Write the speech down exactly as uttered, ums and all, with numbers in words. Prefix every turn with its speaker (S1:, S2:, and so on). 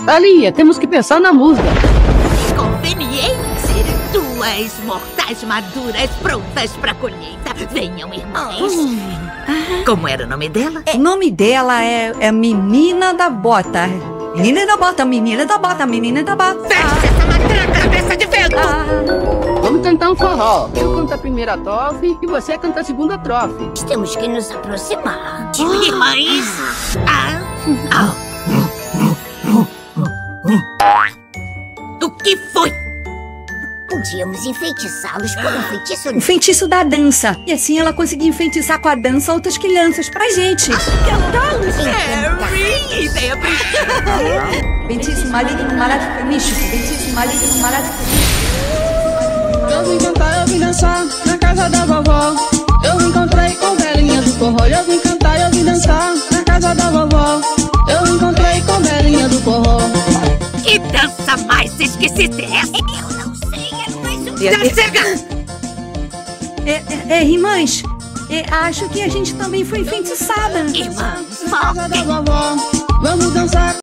S1: Thalia, temos que pensar na música.
S2: Conveniente! Duas mortais maduras prontas pra colheita. Venham, irmãs.
S3: Oh.
S2: Como era o nome dela?
S3: O nome dela é, é Menina da Bota. Menina da Bota, Menina da Bota, Menina da Bota.
S2: Feche essa matraca, cabeça de vento!
S3: Ah.
S1: Vamos cantar um forró. Eu canto a primeira trofe e você canta a segunda trofe.
S4: Temos que nos aproximar.
S2: Oh. Irmãs! Ah. Ah. O que foi?
S4: Podíamos enfeitiçá-los por um feitiço.
S3: O feitiço da dança. E assim ela conseguia enfeitiçar com a dança outras crianças pra gente.
S2: Cantá-los! Harry! Ideia brilhante!
S3: Feitiço maligno, maléfico, místico. Feitiço maligno, maléfico, místico.
S5: Eu vim cantar, eu vim dançar na casa da vovó. Eu me encontrei com velhinha do forró. Eu vim cantar, eu vim dançar na casa da vovó. Eu me encontrei com velhinha do forró.
S2: Que dança mais esquisita é essa?
S4: Eu não sei, é mais um...
S2: Já chega!
S3: É, é, é, irmãs, é, acho que a gente também foi enfeitiçada.
S2: Irmãs,
S5: Na casa da vovó, vamos dançar.